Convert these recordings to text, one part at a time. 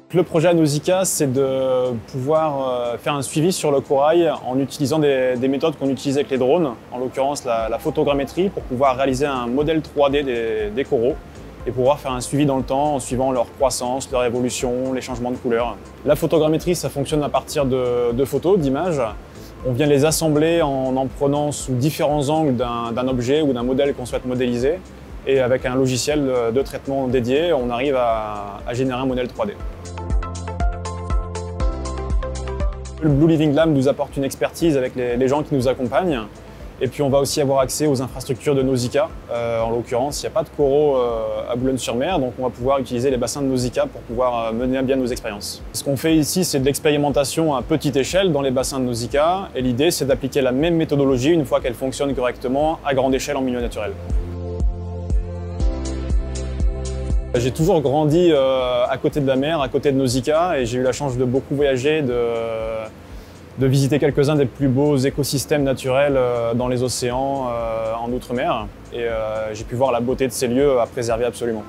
Le projet à Nausicaa, c'est de pouvoir faire un suivi sur le corail en utilisant des méthodes qu'on utilise avec les drones, en l'occurrence la photogrammétrie, pour pouvoir réaliser un modèle 3D des coraux et pouvoir faire un suivi dans le temps en suivant leur croissance, leur évolution, les changements de couleur. La photogrammétrie, ça fonctionne à partir de photos, d'images. On vient les assembler en prenant sous différents angles d'un objet ou d'un modèle qu'on souhaite modéliser. Et avec un logiciel de traitement dédié, on arrive à générer un modèle 3D. Le Blue Living Lab nous apporte une expertise avec les gens qui nous accompagnent. Et puis on va aussi avoir accès aux infrastructures de Nausicaa. En l'occurrence, il n'y a pas de coraux à Boulogne-sur-Mer, donc on va pouvoir utiliser les bassins de Nausicaa pour pouvoir mener à bien nos expériences. Ce qu'on fait ici, c'est de l'expérimentation à petite échelle dans les bassins de Nausicaa. Et l'idée, c'est d'appliquer la même méthodologie une fois qu'elle fonctionne correctement à grande échelle en milieu naturel. J'ai toujours grandi à côté de la mer, à côté de Nausicaa, et j'ai eu la chance de beaucoup voyager, de visiter quelques-uns des plus beaux écosystèmes naturels dans les océans, en outre-mer. Et j'ai pu voir la beauté de ces lieux à préserver absolument.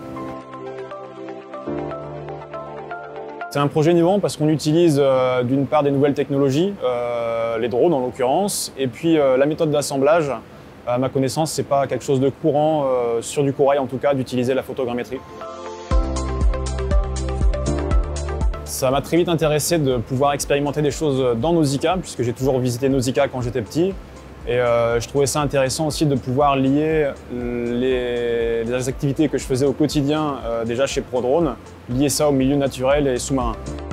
C'est un projet innovant parce qu'on utilise d'une part des nouvelles technologies, les drones en l'occurrence, et puis la méthode d'assemblage. À ma connaissance, ce n'est pas quelque chose de courant, sur du corail en tout cas, d'utiliser la photogrammétrie. Ça m'a très vite intéressé de pouvoir expérimenter des choses dans Nausicaa, puisque j'ai toujours visité Nausicaa quand j'étais petit. Et je trouvais ça intéressant aussi de pouvoir lier les activités que je faisais au quotidien déjà chez ProDrone, lier ça au milieu naturel et sous-marin.